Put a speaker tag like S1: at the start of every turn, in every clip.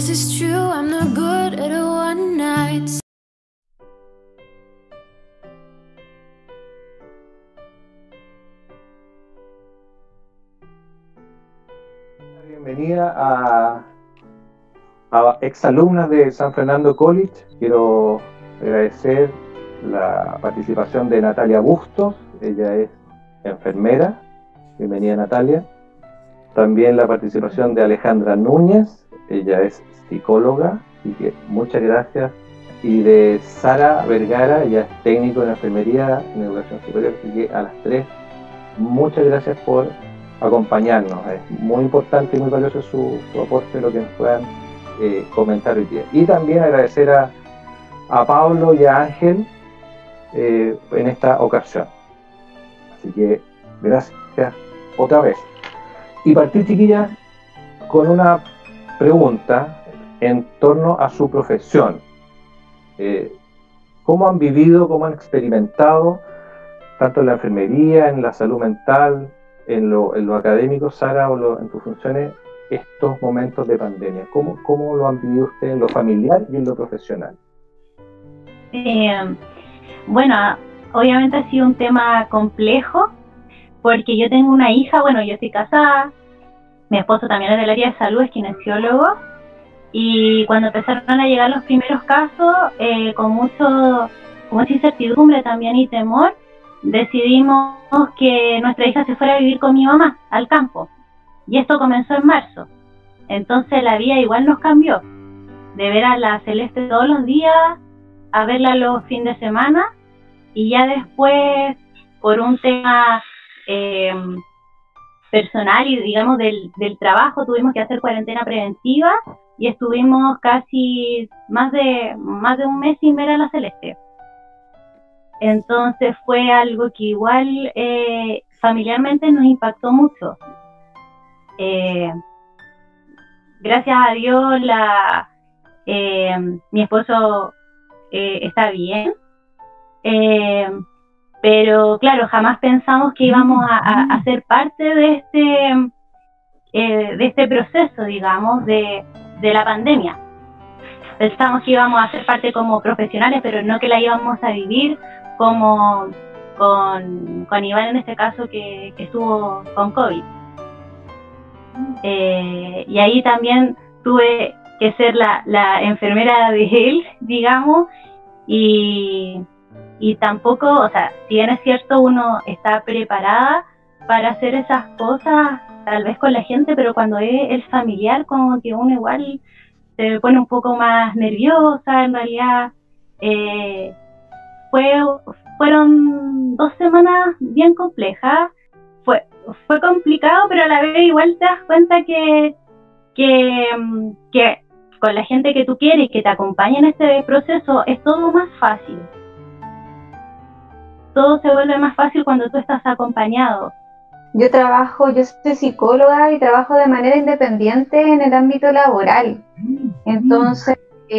S1: 'cause it's true, I'm not good at a one night.
S2: Bienvenida a exalumnas de San Fernando College. Quiero agradecer la participación de Natalia Bustos, ella es enfermera. Bienvenida, Natalia. También la participación de Alejandra Núñez, ella es psicóloga, así que muchas gracias. Y de Sara Vergara, ella es técnico en enfermería en educación superior, así que a las tres, muchas gracias por acompañarnos. Es muy importante y muy valioso su aporte, lo que nos puedan comentar hoy día. Y también agradecer a Pablo y a Ángel en esta ocasión. Así que gracias otra vez. Y partir, chiquillas, con una pregunta en torno a su profesión. ¿Cómo han vivido, cómo han experimentado, tanto en la enfermería, en la salud mental, en lo académico, Sara, o en tus funciones, estos momentos de pandemia? ¿Cómo lo han vivido ustedes en lo familiar y en lo profesional?
S3: Bueno, obviamente ha sido un tema complejo, porque yo tengo una hija, bueno, yo estoy casada, mi esposo también es del área de salud, es kinesiólogo, y cuando empezaron a llegar los primeros casos, con mucha incertidumbre también y temor, decidimos que nuestra hija se fuera a vivir con mi mamá al campo, y esto comenzó en marzo. Entonces la vida igual nos cambió, de ver a la Celeste todos los días, a verla los fines de semana, y ya después, por un tema personal y digamos del trabajo, tuvimos que hacer cuarentena preventiva y estuvimos casi más de un mes sin ver a la Celeste. Entonces fue algo que igual familiarmente nos impactó mucho. Gracias a Dios mi esposo está bien, pero claro, jamás pensamos que íbamos a ser parte de este proceso, digamos, de la pandemia. Pensamos que íbamos a ser parte como profesionales, pero no que la íbamos a vivir como con Iván en este caso, que estuvo con COVID. Y ahí también tuve que ser la enfermera de él, digamos, y tampoco, o sea, si bien es cierto, uno está preparada para hacer esas cosas, tal vez con la gente, pero cuando es el familiar, como que uno igual se pone un poco más nerviosa. En realidad, fueron 2 semanas bien complejas. Fue complicado, pero a la vez igual te das cuenta que con la gente que tú quieres, que te acompaña en este proceso, es todo más fácil. Todo se vuelve más fácil cuando tú estás acompañado.
S4: Yo soy psicóloga y trabajo de manera independiente en el ámbito laboral. Entonces,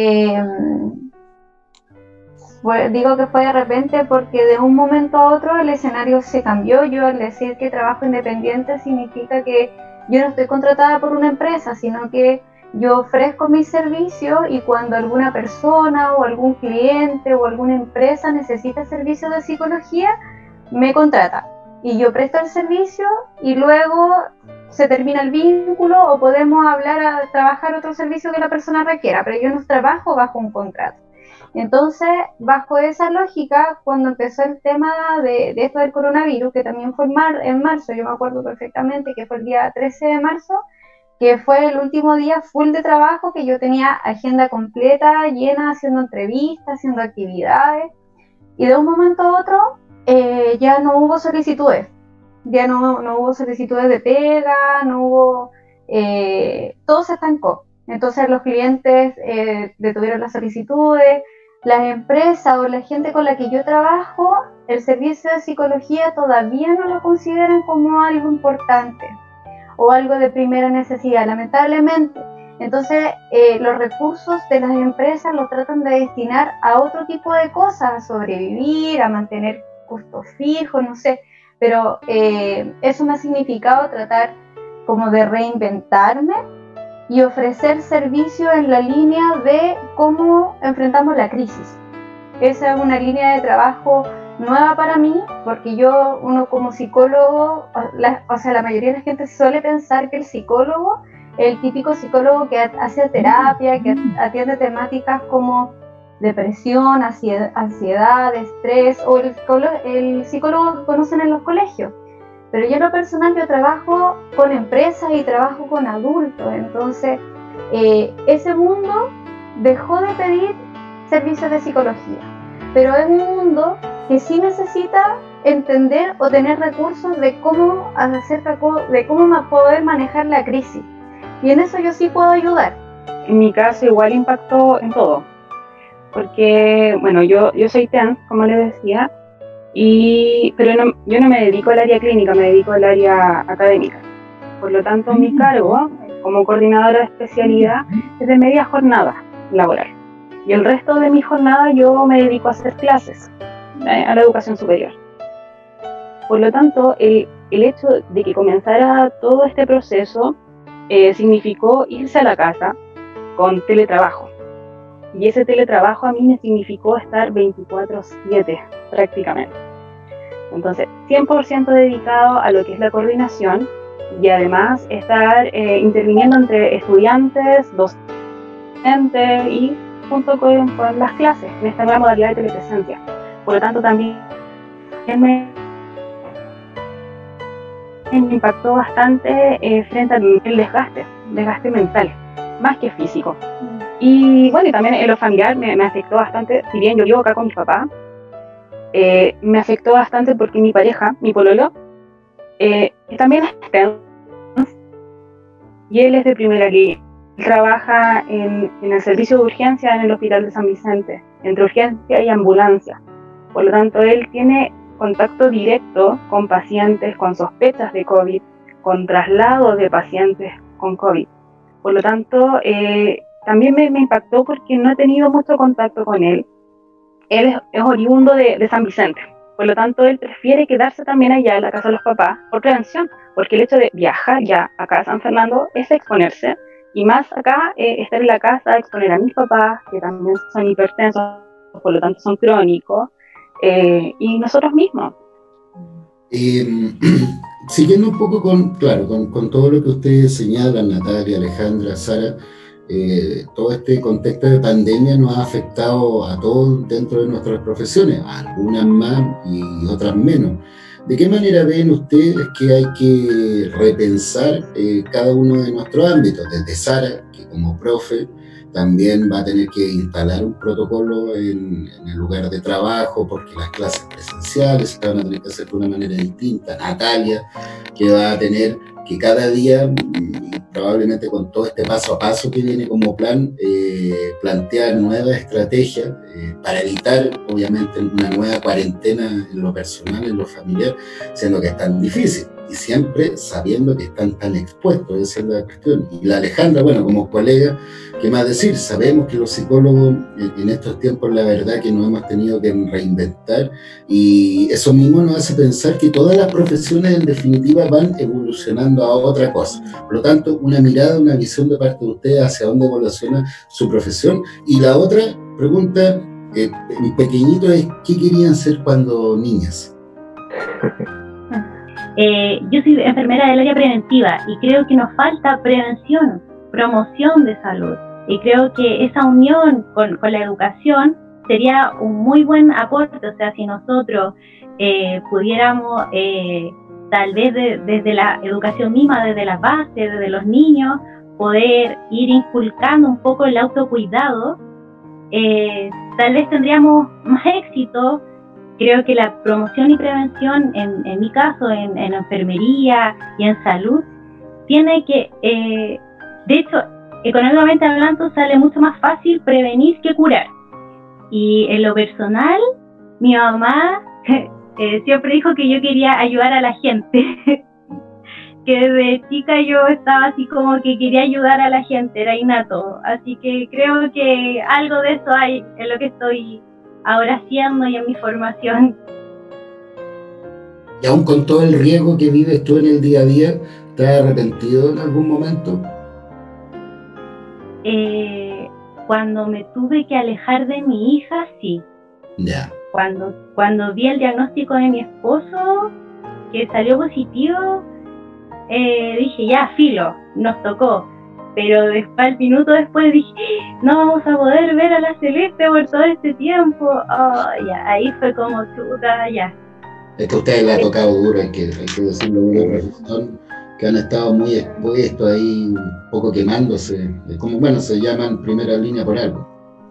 S4: digo que fue de repente porque de un momento a otro el escenario se cambió. Yo, al decir que trabajo independiente, significa que yo no estoy contratada por una empresa, sino que yo ofrezco mis servicios, y cuando alguna persona o algún cliente o alguna empresa necesita servicios de psicología, me contrata y yo presto el servicio, y luego se termina el vínculo o podemos hablar a trabajar otro servicio que la persona requiera, pero yo no trabajo bajo un contrato. Entonces, bajo esa lógica, cuando empezó el tema de esto del coronavirus, que también fue en marzo, yo me acuerdo perfectamente que fue el día 13 de marzo, que fue el último día full de trabajo, que yo tenía agenda completa, llena, haciendo entrevistas, haciendo actividades, y de un momento a otro ya no hubo solicitudes, no hubo solicitudes de pega, no hubo, todo se estancó. Entonces los clientes detuvieron las solicitudes, las empresas o la gente con la que yo trabajo, el servicio de psicología todavía no lo consideran como algo importante o algo de primera necesidad, lamentablemente. Entonces los recursos de las empresas los tratan de destinar a otro tipo de cosas, a sobrevivir, a mantener costos fijos, no sé, pero eso me ha significado tratar como de reinventarme y ofrecer servicio en la línea de cómo enfrentamos la crisis. Esa es una línea de trabajo nueva para mí, porque uno como psicólogo, la mayoría de la gente suele pensar que el psicólogo es el típico psicólogo que hace terapia, que atiende temáticas como depresión, ansiedad, estrés, o el psicólogo que conocen en los colegios. Pero yo en lo personal yo trabajo con empresas y trabajo con adultos, entonces ese mundo dejó de pedir servicios de psicología, pero es un mundo que sí necesita entender o tener recursos de cómo poder manejar la crisis, y en eso yo sí puedo ayudar.
S5: En mi caso igual impactó en todo, porque bueno, yo soy TENS, como les decía, pero yo no me dedico al área clínica, me dedico al área académica. Por lo tanto, mi cargo como coordinadora de especialidad es de media jornada laboral. Y el resto de mi jornada yo me dedico a hacer clases a la educación superior. Por lo tanto, el hecho de que comenzara todo este proceso significó irse a la casa con teletrabajo. Y ese teletrabajo a mí me significó estar 24/7 prácticamente. Entonces, 100% dedicado a lo que es la coordinación y además estar interviniendo entre estudiantes, docentes y junto con las clases en esta nueva modalidad de telepresencia. Por lo tanto, también me impactó bastante frente al desgaste mental, más que físico. Y bueno, y también en lo familiar me afectó bastante. Si bien yo vivo acá con mis papás, me afectó bastante porque mi pareja, mi pololo, también es TENS y él es de primera línea. Trabaja en el servicio de urgencia en el Hospital de San Vicente, entre urgencia y ambulancia. Por lo tanto, él tiene contacto directo con pacientes con sospechas de COVID, con traslados de pacientes con COVID. Por lo tanto, también me impactó porque no he tenido mucho contacto con él. Él es oriundo de San Vicente. Por lo tanto, él prefiere quedarse también allá en la casa de los papás por prevención, porque el hecho de viajar ya acá a San Fernando es exponerse. Y más acá, estar en la casa, exponer a mis papás, que también son hipertensos, por lo tanto son crónicos, y nosotros mismos.
S6: Siguiendo un poco con todo lo que ustedes señalan, Natalia, Alejandra, Sara, todo este contexto de pandemia nos ha afectado a todos dentro de nuestras profesiones, a algunas más y otras menos. ¿De qué manera ven ustedes que hay que repensar cada uno de nuestros ámbitos? Desde Sara, que como profe también va a tener que instalar un protocolo en el lugar de trabajo porque las clases presenciales se van a tener que hacer de una manera distinta. Natalia, que va a tener que cada día, probablemente con todo este paso a paso que viene como plan, plantear nuevas estrategias para evitar, obviamente, una nueva cuarentena en lo personal, en lo familiar, siendo que es tan difícil y siempre sabiendo que están tan expuestos. Esa es la cuestión. Y la Alejandra, bueno, como colega, ¿qué más decir? Sabemos que los psicólogos en estos tiempos, la verdad que nos hemos tenido que reinventar, y eso mismo nos hace pensar que todas las profesiones en definitiva van evolucionando a otra cosa. Por lo tanto, una mirada, una visión de parte de ustedes hacia dónde evoluciona su profesión. Y la otra pregunta, pequeñito, es ¿qué querían ser cuando niñas?
S3: Yo soy enfermera del área preventiva y creo que nos falta prevención, promoción de salud, y creo que esa unión con la educación sería un muy buen aporte. O sea, si nosotros pudiéramos tal vez desde la educación misma, desde la base, desde los niños, poder ir inculcando un poco el autocuidado, tal vez tendríamos más éxito. Creo que la promoción y prevención, en mi caso, en enfermería y en salud, tiene que, de hecho, económicamente hablando, sale mucho más fácil prevenir que curar. Y en lo personal, mi mamá siempre dijo que yo quería ayudar a la gente, que desde chica yo estaba así como que quería ayudar a la gente, era innato. Así que creo que algo de eso hay en lo que estoy ahora haciendo y en mi formación.
S6: Y aún con todo el riesgo que vives tú en el día a día, ¿te has arrepentido en algún momento?
S3: cuando me tuve que alejar de mi hija, sí.
S6: Ya.
S3: Cuando vi el diagnóstico de mi esposo, que salió positivo, dije, ya, filo, nos tocó. Pero después, al minuto después, dije, no vamos a poder ver a la Celeste por todo este tiempo. Oh, ya, ahí fue como chuta, ya.
S6: Es que a ustedes les ha tocado duro, hay que decirlo, una profesión que han estado muy expuestos ahí, un poco quemándose, como bueno, se llaman primera línea por algo.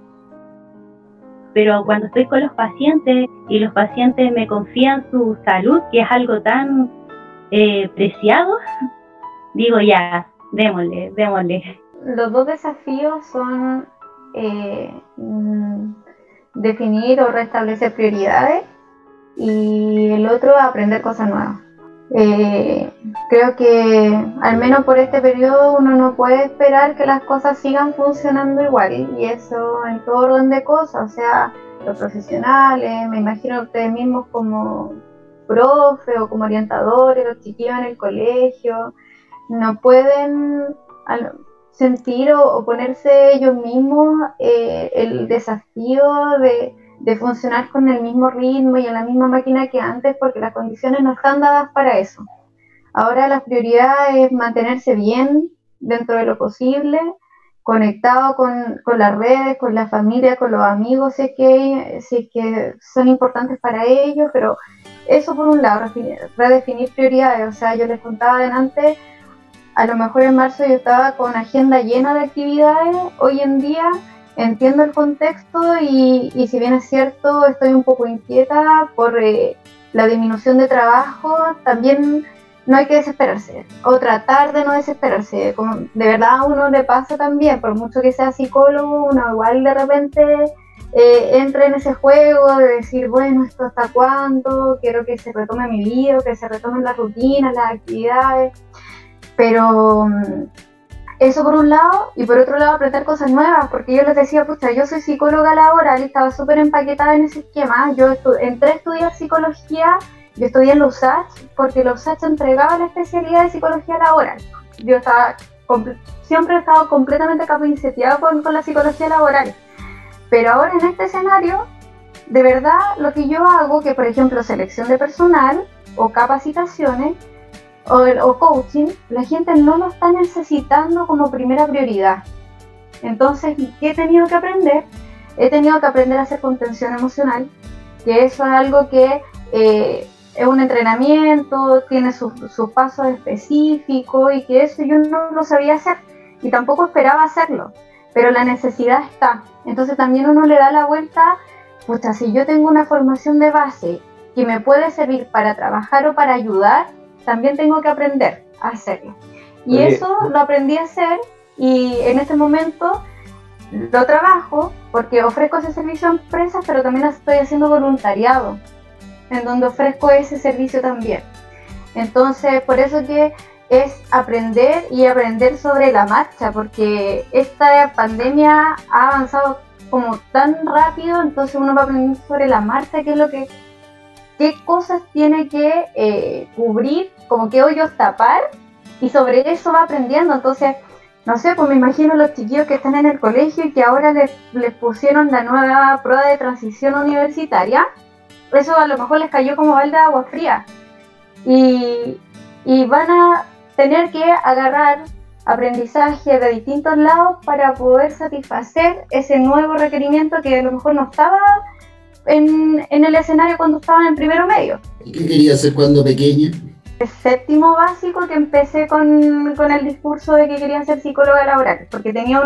S3: Pero cuando estoy con los pacientes y los pacientes me confían su salud, que es algo tan preciado, digo ya, démosle.
S4: Los dos desafíos son definir o restablecer prioridades y el otro aprender cosas nuevas. Creo que al menos por este periodo uno no puede esperar que las cosas sigan funcionando igual, y eso en todo orden de cosas, o sea, los profesionales, me imagino ustedes mismos como profe o como orientadores, los chiquillos en el colegio, no pueden sentir o ponerse ellos mismos el desafío de funcionar con el mismo ritmo y en la misma máquina que antes, porque las condiciones no están dadas para eso. Ahora la prioridad es mantenerse bien dentro de lo posible, conectado con las redes, con la familia, con los amigos, sé que son importantes para ellos, pero eso por un lado, redefinir prioridades. O sea, yo les contaba adelante, a lo mejor en marzo yo estaba con agenda llena de actividades, hoy en día entiendo el contexto y si bien es cierto, estoy un poco inquieta por la disminución de trabajo, también no hay que desesperarse, o tratar de no desesperarse. Como de verdad a uno le pasa también, por mucho que sea psicólogo, uno igual de repente entra en ese juego de decir, bueno, ¿esto hasta cuándo? Quiero que se retome mi vida, que se retomen las rutinas, las actividades, pero eso por un lado, y por otro lado aprender cosas nuevas, porque yo les decía, pucha, yo soy psicóloga laboral y estaba súper empaquetada en ese esquema. Yo entré a estudiar psicología, yo estudié en la USACH, porque la USACH entregaba la especialidad de psicología laboral. Yo siempre he estado completamente capacitado con la psicología laboral, pero ahora en este escenario, de verdad, lo que yo hago, que por ejemplo selección de personal o capacitaciones, o coaching, la gente no lo está necesitando como primera prioridad. Entonces, ¿qué he tenido que aprender? He tenido que aprender a hacer contención emocional, que eso es algo que es un entrenamiento, tiene sus pasos específicos, y que eso yo no lo sabía hacer y tampoco esperaba hacerlo, pero la necesidad está. Entonces también uno le da la vuelta, pucha, si yo tengo una formación de base que me puede servir para trabajar o para ayudar, también tengo que aprender a hacerlo. Y eso lo aprendí a hacer, y en este momento lo trabajo porque ofrezco ese servicio a empresas, pero también estoy haciendo voluntariado, en donde ofrezco ese servicio también. Entonces, por eso que es aprender y aprender sobre la marcha, porque esta pandemia ha avanzado como tan rápido, entonces uno va aprendiendo sobre la marcha qué cosas tiene que cubrir, como qué hoyos tapar, y sobre eso va aprendiendo. Entonces, no sé, pues me imagino los chiquillos que están en el colegio y que ahora les pusieron la nueva prueba de transición universitaria, eso a lo mejor les cayó como balde de agua fría, y van a tener que agarrar aprendizaje de distintos lados para poder satisfacer ese nuevo requerimiento que a lo mejor no estaba en el escenario cuando estaban en primero medio.
S6: ¿Y qué quería hacer cuando pequeña?
S4: El séptimo básico que empecé con el discurso de que quería ser psicóloga laboral, porque tenía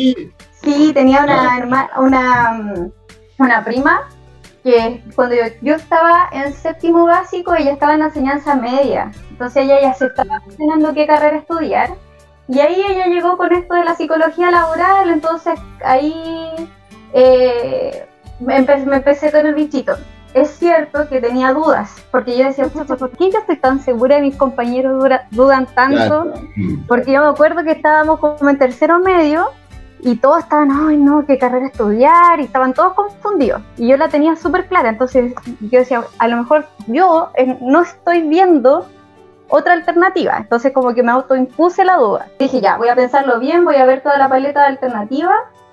S4: una prima que cuando yo estaba en séptimo básico, ella estaba en la enseñanza media, entonces ella ya se estaba cuestionando qué carrera estudiar, y ahí ella llegó con esto de la psicología laboral. Entonces ahí me empecé con el bichito. Es cierto que tenía dudas, porque yo decía, ¿por qué yo estoy tan segura y mis compañeros dudan tanto? Claro. Porque yo me acuerdo que estábamos como en tercero medio y todos estaban, ay no, qué carrera estudiar, y estaban todos confundidos, y yo la tenía súper clara. Entonces yo decía, a lo mejor yo no estoy viendo otra alternativa. Entonces como que me autoimpuse la duda. Dije, ya, voy a pensarlo bien, voy a ver toda la paleta de alternativas.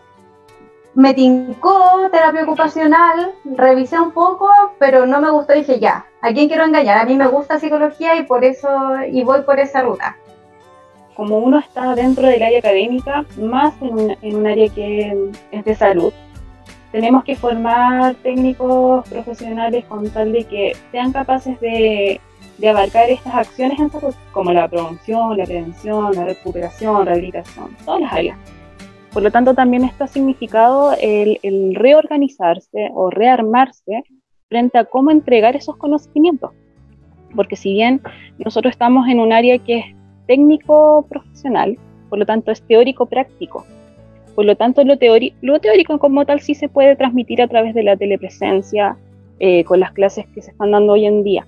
S4: Me tincó terapia ocupacional, revisé un poco, pero no me gustó. Dije, ya, ¿a quién quiero engañar? A mí me gusta psicología y por eso voy por esa ruta.
S5: Como uno está dentro del área académica, más en un área que es de salud, tenemos que formar técnicos profesionales con tal de que sean capaces de abarcar estas acciones en salud, como la promoción, la prevención, la recuperación, rehabilitación, todas las áreas. Por lo tanto, también esto ha significado el reorganizarse o rearmarse frente a cómo entregar esos conocimientos. Porque si bien nosotros estamos en un área que es técnico profesional, por lo tanto es teórico práctico. Por lo tanto, lo teórico como tal sí se puede transmitir a través de la telepresencia, con las clases que se están dando hoy en día.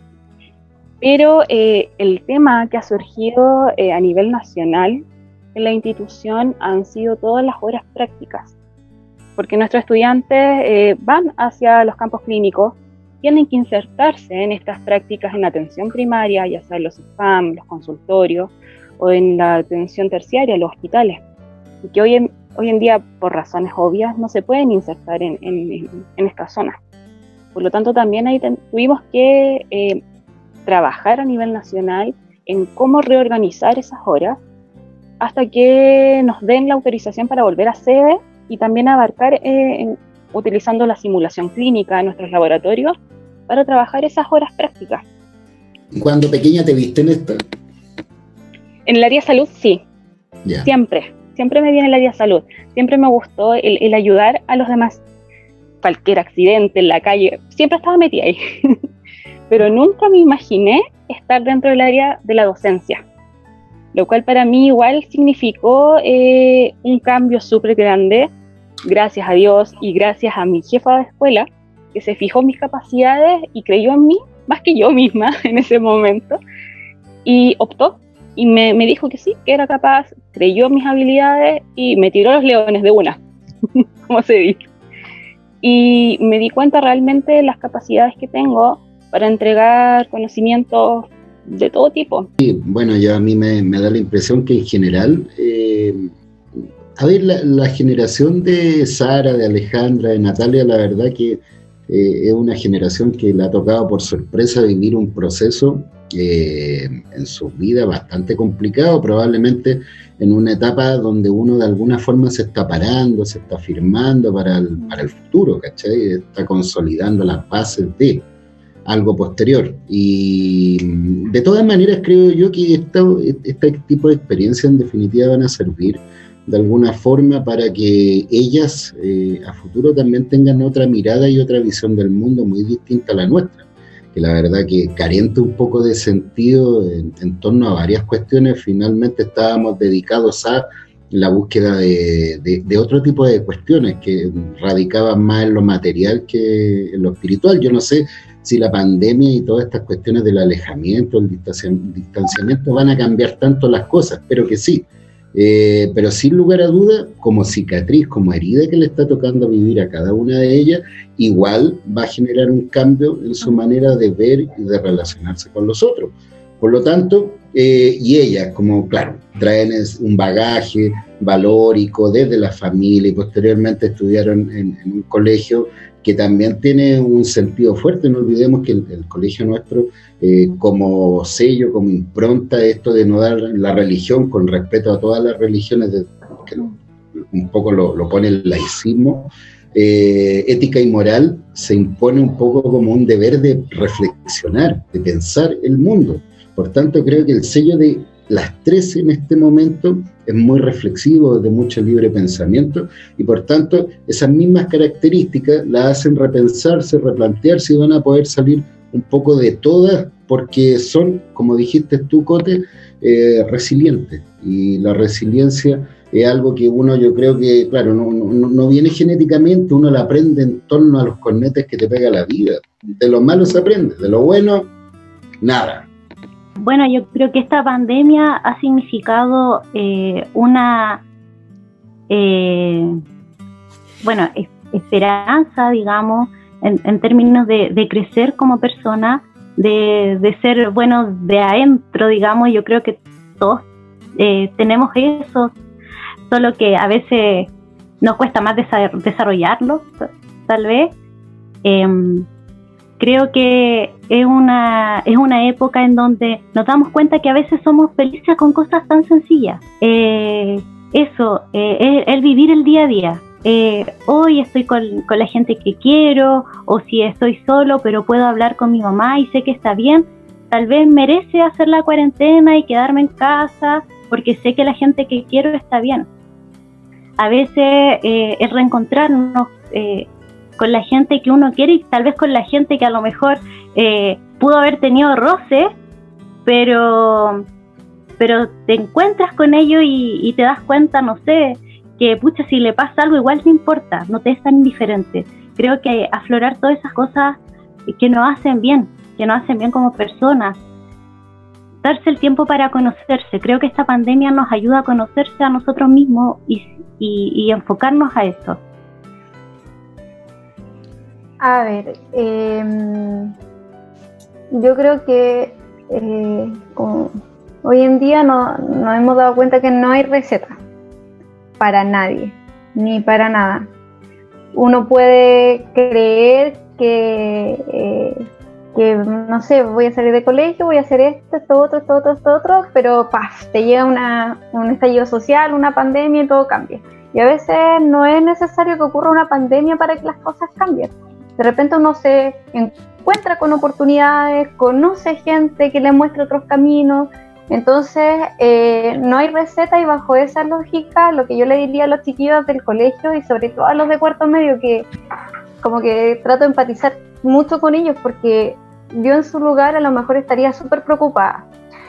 S5: Pero el tema que ha surgido a nivel nacional en la institución han sido todas las horas prácticas, porque nuestros estudiantes van hacia los campos clínicos, tienen que insertarse en estas prácticas en la atención primaria, ya sea en los SPAM, los consultorios, o en la atención terciaria, los hospitales, y que hoy en día, por razones obvias, no se pueden insertar en esta zona. Por lo tanto, también ahí tuvimos que trabajar a nivel nacional en cómo reorganizar esas horas hasta que nos den la autorización para volver a sede y también abarcar, utilizando la simulación clínica en nuestros laboratorios, para trabajar esas horas prácticas.
S6: ¿Cuando pequeña te viste en esto?
S5: En el área de salud, sí.
S6: Yeah.
S5: Siempre me vi en el área de salud. Siempre me gustó el ayudar a los demás. Cualquier accidente en la calle, siempre estaba metida ahí. Pero nunca me imaginé estar dentro del área de la docencia, lo cual para mí igual significó un cambio súper grande, gracias a Dios y gracias a mi jefa de escuela, que se fijó en mis capacidades y creyó en mí, más que yo misma en ese momento, y optó, y me dijo que sí, que era capaz, creyó en mis habilidades y me tiró los leones de una, como se dice. Y me di cuenta realmente de las capacidades que tengo para entregar conocimientos de todo tipo.
S6: Sí, bueno, ya a mí me da la impresión que en general, a ver, la generación de Sara, de Alejandra, de Natalia, la verdad que es una generación que le ha tocado por sorpresa vivir un proceso en su vida bastante complicado, probablemente en una etapa donde uno de alguna forma se está parando, se está firmando para el futuro, ¿cachai? Está consolidando las bases de algo posterior. Y de todas maneras creo yo que este tipo de experiencias en definitiva van a servir de alguna forma para que ellas a futuro también tengan otra mirada y otra visión del mundo muy distinta a la nuestra, que la verdad que carente un poco de sentido en torno a varias cuestiones. Finalmente estábamos dedicados a la búsqueda de otro tipo de cuestiones que radicaban más en lo material que en lo espiritual. Yo no sé si la pandemia y todas estas cuestiones del alejamiento, el distanciamiento van a cambiar tanto las cosas, espero que sí. Pero sin lugar a duda, como cicatriz, como herida que le está tocando vivir a cada una de ellas, igual va a generar un cambio en su manera de ver y de relacionarse con los otros. Por lo tanto, y ellas, como claro, traen un bagaje valórico desde la familia y posteriormente estudiaron en un colegio que también tiene un sentido fuerte. No olvidemos que el colegio nuestro, como sello, como impronta, esto de no dar la religión con respeto a todas las religiones, que un poco lo pone el laicismo, ética y moral, se impone un poco como un deber de reflexionar, de pensar el mundo. Por tanto, creo que el sello de las 13 en este momento es muy reflexivo, de mucho libre pensamiento, y por tanto esas mismas características la hacen repensarse, replantearse, y van a poder salir un poco de todas, porque son, como dijiste tú, Cote, resilientes, y la resiliencia es algo que uno, yo creo que, claro, no viene genéticamente, uno la aprende en torno a los cornetes que te pega la vida. De lo malo se aprende, de lo bueno, nada.
S3: Bueno, yo creo que esta pandemia ha significado una esperanza, digamos, en términos de crecer como persona, de ser buenos de adentro, digamos. Yo creo que todos tenemos eso, solo que a veces nos cuesta más desarrollarlo, tal vez. Creo que es una época en donde nos damos cuenta que a veces somos felices con cosas tan sencillas. Es el vivir el día a día. Hoy estoy con la gente que quiero, o si estoy solo pero puedo hablar con mi mamá y sé que está bien, tal vez merece hacer la cuarentena y quedarme en casa porque sé que la gente que quiero está bien. A veces el reencontrarnos con la gente que uno quiere y tal vez con la gente que a lo mejor pudo haber tenido roce, pero te encuentras con ellos y te das cuenta, no sé, que pucha, si le pasa algo igual no importa, no te es tan indiferente. Creo que aflorar todas esas cosas que nos hacen bien como personas, darse el tiempo para conocerse. Creo que esta pandemia nos ayuda a conocerse a nosotros mismos y enfocarnos a eso.
S4: A ver, yo creo que hoy en día nos hemos dado cuenta que no hay receta para nadie, ni para nada. Uno puede creer que no sé, voy a salir de colegio, voy a hacer esto otro, pero te llega un estallido social, una pandemia y todo cambia. Y a veces no es necesario que ocurra una pandemia para que las cosas cambien. De repente uno se encuentra con oportunidades, conoce gente que le muestra otros caminos. Entonces no hay receta, y bajo esa lógica lo que yo le diría a los chiquillos del colegio y sobre todo a los de cuarto medio, que como que trato de empatizar mucho con ellos porque yo en su lugar a lo mejor estaría súper preocupada.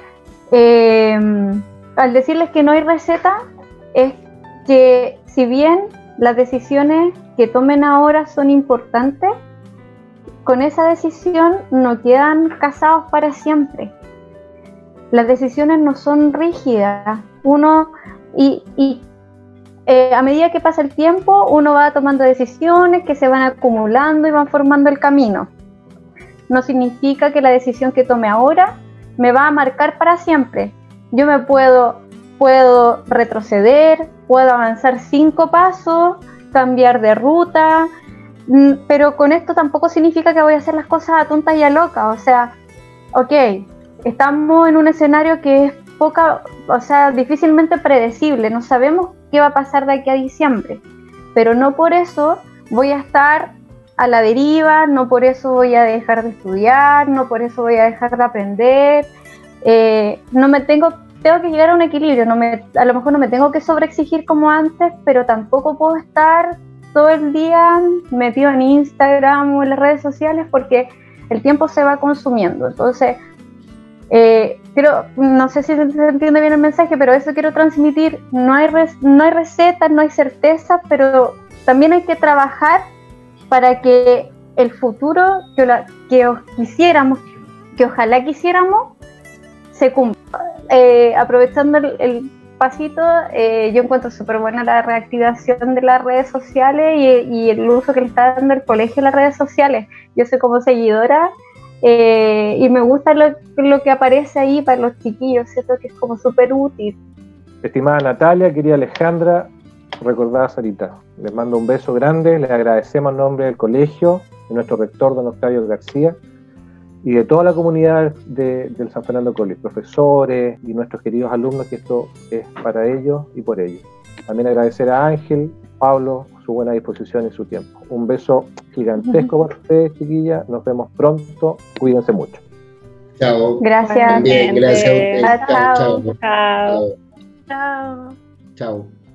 S4: Al decirles que no hay receta, es que si bien las decisiones que tomen ahora son importantes, con esa decisión no quedan casados para siempre. Las decisiones no son rígidas. A medida que pasa el tiempo, uno va tomando decisiones que se van acumulando y van formando el camino. No significa que la decisión que tome ahora me va a marcar para siempre. Yo me puedo retroceder, puedo avanzar 5 pasos, cambiar de ruta, pero con esto tampoco significa que voy a hacer las cosas a tontas y a locas. O sea, estamos en un escenario que es difícilmente predecible. No sabemos qué va a pasar de aquí a diciembre, pero no por eso voy a estar a la deriva, no por eso voy a dejar de estudiar, no por eso voy a dejar de aprender. Tengo que llegar a un equilibrio. A lo mejor no me tengo que sobreexigir como antes, pero tampoco puedo estar todo el día metido en Instagram o en las redes sociales porque el tiempo se va consumiendo. Entonces, no sé si se entiende bien el mensaje, pero eso quiero transmitir. No hay recetas, no hay certezas, pero también hay que trabajar para que el futuro que ojalá quisiéramos, se cumpla. Aprovechando el pasito, yo encuentro súper buena la reactivación de las redes sociales y el uso que le está dando el colegio a las redes sociales. Yo soy como seguidora y me gusta lo que aparece ahí para los chiquillos, ¿cierto? Que es como súper útil.
S2: Estimada Natalia, querida Alejandra, recordada Sarita, les mando un beso grande, les agradecemos en nombre del colegio, de nuestro rector don Octavio García y de toda la comunidad del San Fernando College, profesores y nuestros queridos alumnos, que esto es para ellos y por ellos. También agradecer a Ángel, Pablo, su buena disposición y su tiempo. Un beso gigantesco para ustedes, chiquillas. Nos vemos pronto. Cuídense mucho.
S6: Chao.
S4: Gracias.
S6: Bien, gracias a ustedes.
S4: Chao.
S6: Chao.
S3: Chao.
S6: Chao.